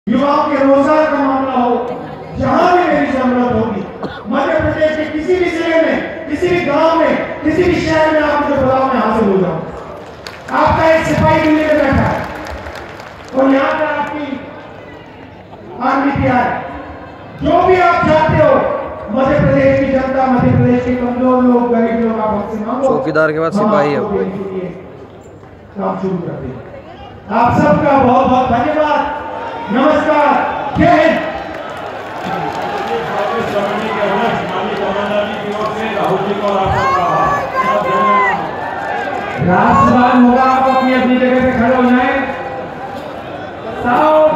युवाओं के रोजगार का मामला हो, जहां भी मेरी जरूरत होगी, मध्य प्रदेश के किसी भी जिले में, किसी भी गांव में, किसी भी शहर में आप मुझे बुलाओ, मैं हाजिर हो जाऊं। आपका एक सिपाही दिल्ली में बैठा है और यहाँ पर आपकी आर्मी तैयार है। जो भी आप चाहते हो, मध्य प्रदेश की जनता, मध्य प्रदेश के कमजोर लोग, गरीब लोग, आप हमसे मांगो। चौकीदार के बाद सिपाही है। काम शुरू करते हैं। आप सबका बहुत बहुत धन्यवाद। नमस्कार, जय हिंद। राष्ट्रवाद होगा, आप अपनी अपनी जगह पे खड़े हो जाएं।